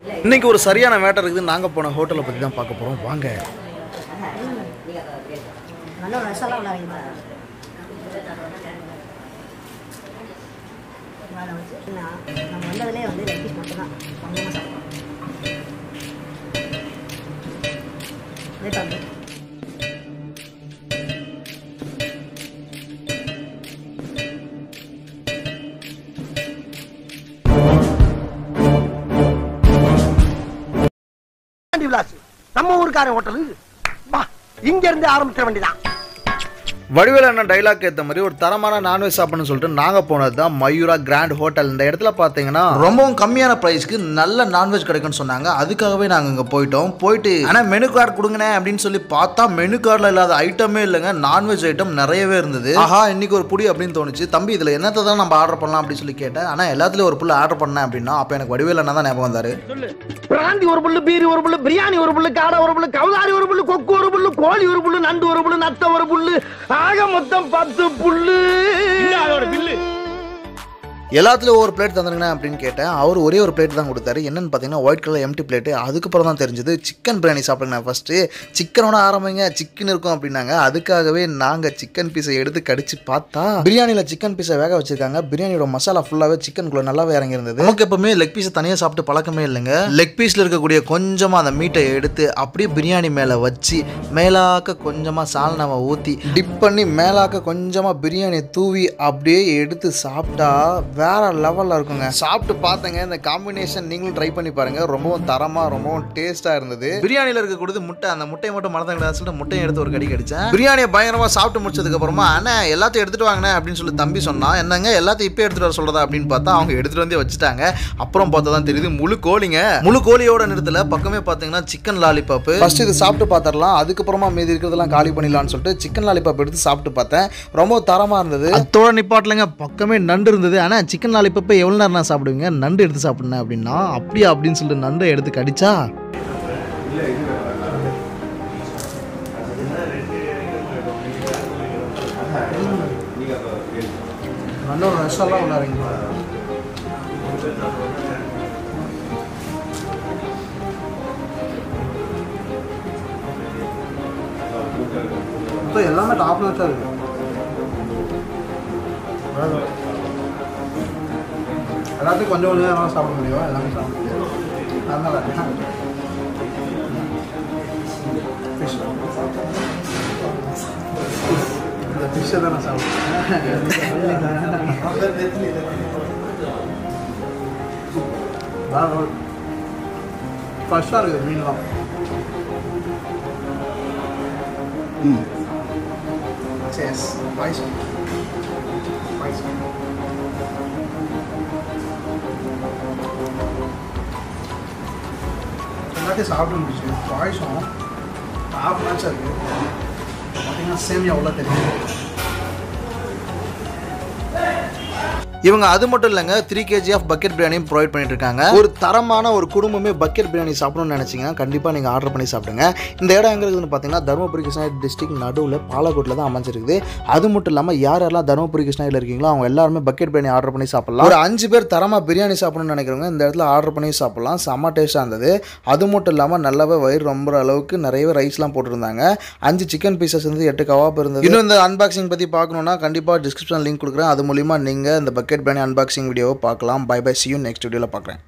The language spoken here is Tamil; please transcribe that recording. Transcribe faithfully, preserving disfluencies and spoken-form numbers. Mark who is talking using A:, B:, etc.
A: இன்னைக்கு ஒரு சரியான மேட்டர் இருக்குது. நாங்க போன ஹோட்டலை பத்தி தான் பார்க்க போறோம். வாங்க.
B: நல்ல மசாலா உள்ளாங்க. நம்ம வந்ததுலேயே வந்து லெக் பீஸ் மட்டும் தான் கொஞ்சமாக சாப்பிடுவோம். லேட்டாக
C: நம்ம ஊருக்கார ஹோட்டலு இங்க இருந்து ஆரம்பிக்க வேண்டியதான்.
A: வடிவேல் அண்ணன் டைலாக் ஏற்ற மாதிரி ஒரு தரமான நான்வெஜ் சாப்பிட்ணும்னு சொல்லிட்டு நாங்கள் போனது தான் மயூரா கிராண்ட் ஹோட்டல். இந்த இடத்துல பார்த்தீங்கன்னா ரொம்பவும் கம்மியான ப்ரைஸ்க்கு நல்ல நான்வெஜ் கிடைக்கும்னு சொன்னாங்க. அதுக்காகவே நாங்கள் இங்கே போயிட்டோம். போயிட்டு ஆனால் மெனு கார்டு கொடுங்கண்ணே அப்படின்னு சொல்லி பார்த்தா மெனு கார்டில் இல்லாத ஐட்டமே இல்லைங்க. நான்வெஜ் ஐட்டம் நிறையவே இருந்தது. ஆஹா இன்னைக்கு ஒரு புடி அப்படின்னு தோணுச்சு. தம்பி இதில் என்னத்தை தான் நம்ம ஆர்டர் பண்ணலாம் அப்படின்னு சொல்லி கேட்டேன். ஆனால் எல்லாத்துலேயும் ஒரு புல்லு ஆர்டர் பண்ணேன் அப்படின்னா அப்போ எனக்கு வடிவேல் அண்ணன் தான் ஞாபகம் வந்தார்.
C: பிராந்தி ஒரு புல்லு, பீரி ஒரு புல்லு, பிரியாணி ஒரு புல்லு, காடை ஒரு புல்லு, கவுதாரி ஒரு புல்லு, கொக்கு ஒரு புல்லு, கோழி ஒரு புல்லு, நண்டு ஒரு புல்லு, நத்த ஒரு புல்லு, ஆக மொத்தம் பத்து புல்லு.
A: எல்லாத்துலேயும் ஒவ்வொரு பிளேட் தந்துருங்கண்ணா அப்படின்னு கேட்டேன். அவர் ஒரே ஒரு பிளேட் தான் கொடுத்தாரு. என்னென்னு பார்த்தீங்கன்னா ஒயிட் கலர் எம்டி பிளேட்டு. அதுக்கப்புறம் தான் தெரிஞ்சது சிக்கன் பிரியாணி சாப்பிடுங்க. ஃபஸ்ட்டு சிக்கனோட ஆரம்பிங்க, சிக்கன் இருக்கும் அப்படின்னாங்க. அதுக்காகவே நாங்கள் சிக்கன் பீஸை எடுத்து கடிச்சு பார்த்தா பிரியாணியில் சிக்கன் பீஸை வேக வச்சிருக்காங்க. பிரியாணியோட மசாலா ஃபுல்லாகவே சிக்கனுக்குள்ளே நல்லாவே இறங்கியிருந்தது. நமக்கு எப்பவுமே லெக் பீஸை தனியாக சாப்பிட்டு பழக்கமே இல்லைங்க. லெக் பீஸில் இருக்கக்கூடிய கொஞ்சமாக அந்த மீட்டை எடுத்து அப்படியே பிரியாணி மேலே வச்சு மேலாக்க கொஞ்சமாக சால்னாவை ஊற்றி டிப் பண்ணி மேலாக்க கொஞ்சமாக பிரியாணி தூவி அப்படியே எடுத்து சாப்பிட்டா வேற லெவலில் இருக்குங்க. சாப்பிட்டு பார்த்தங்க. இந்த காம்பினேஷன் நீங்களும் ட்ரை பண்ணி பாருங்க. ரொம்பவும் தரமாக ரொம்பவும் டேஸ்ட்டாக இருந்தது. பிரியாணியில் இருக்கக்கூடியது முட்டை. அந்த முட்டையை மட்டும் மறந்தாங்க சொல்லிட்டு முட்டையை எடுத்து ஒரு கடி கடிச்சேன். பிரியாணியை பயங்கரமாக சாப்பிட்டு முடிச்சதுக்கு அப்புறமா அண்ணா எல்லாத்தையும் எடுத்துட்டு வாங்கினே அப்படின்னு சொல்லி தம்பி சொன்னான். என்னங்க எல்லாத்தையும் இப்போ எடுத்துட்டு வர சொல்றதா அப்படின்னு பார்த்தா அவங்க எடுத்துட்டு வந்து வச்சுட்டாங்க. அப்புறம் பார்த்தா தான் தெரியுது முழு கோழிங்க. முழு கோழியோட நிறுத்தல பக்கமே பார்த்தீங்கன்னா சிக்கன் லாலிபாப். ஃபர்ஸ்ட் இது சாப்பிட்டு பார்த்துடலாம். அதுக்கப்புறமா மீதி இருக்கிறதெல்லாம் காலி பண்ணிடலாம்னு சொல்லிட்டு சிக்கன் லாலிபாப் எடுத்து சாப்பிட்டு பார்த்தேன். ரொம்ப தரமாக இருந்தது. அதோட நிப்பாட்டலங்க பக்கமே நண்டு இருந்தது. ஆனால் சிக்கன் லாலிபாப்பை எவ்வளோ நேரம் நான் சாப்பிடுவீங்க, நண்டு எடுத்து சாப்பிடுனேன் அப்படின்னா அப்படியா அப்படின்னு சொல்லிட்டு நண்டை எடுத்து கடிச்சா நல்ல ஒரு ரசம்லாம் உள்ளாருங்க. இப்போ எல்லாமே டாப் நாச்சாக இருக்கு. எல்லாத்தையும் கொஞ்சம் கொஞ்சம் நேரம் சாப்பிட முடியும். எல்லாமே சாப்பிட முடியும். அதனால ஃபிஷ் இந்த ஃபிஷ்ஷை தான் நான் சாப்பிடுவேன். ஃப்ரெஷ்ஷாக இருக்குது மீன்லாம். ம் சேஸ் பாய்சம் பாய்சம் எல்லாத்தையும் சாப்பிட்டு முடிச்சு. பாயசம் டாப் மேட்சாக இருக்குது. பார்த்தீங்கன்னா சேமியா உள்ள தெரியும். இவங்க அது மட்டும் இல்லைங்க, த்ரீ கேஜி ஆஃப் பக்கெட் பிரியாணியும் ப்ரொவைட் பண்ணிட்டு இருக்காங்க. ஒரு தரமான ஒரு குடும்பமே பக்கெட் பிரியாணி சாப்பிடணும்னு நினைச்சீங்கன்னா கண்டிப்பாக நீங்கள் ஆர்டர் பண்ணி சாப்பிடுங்க. இந்த இடம் எங்கே இருக்குதுன்னு பார்த்தீங்கன்னா தருமபுரி கிருஷ்ணகிரி டிஸ்ட்ரிக்ட் நடுவில் பாலக்கோட்டில் தான் அமைஞ்சிருக்குது. அது மட்டும் இல்லாமல் யார் யாரெல்லாம் தருமபுரி கிருஷ்ணகிரியில் இருக்கீங்களோ அவங்க எல்லாருமே பக்கெட் பிரியாணி ஆர்டர் பண்ணி சாப்பிடலாம். ஒரு அஞ்சு பேர் தரமாக பிரியாணி சாப்பிடணும்னு நினைக்கிறவங்க இந்த இடத்துல ஆர்டர் பண்ணி சாப்பிடலாம். செம்ம டேஸ்ட்டாக இருந்தது. அது மட்டும் இல்லாமல் நல்லாவே வயிறு ரொம்ப அளவுக்கு நிறையவே ரைஸ்லாம் போட்டுருந்தாங்க. அஞ்சு சிக்கன் பீசஸ் இருந்து எட்டு கவாப் இருந்தது. இன்னும் இந்த அன்பாக்சிங் பற்றி பார்க்கணுன்னா கண்டிப்பாக டிஸ்கிரிப்ஷன் லிங்க் கொடுக்குறேன். அது மூலிமா நீங்கள் இந்த பக்கெட் பிரியாணி அன்பாக்சிங் வீடியோவை பார்க்கலாம். Bye bye, see you next வீடியோவில் பார்க்குறேன்.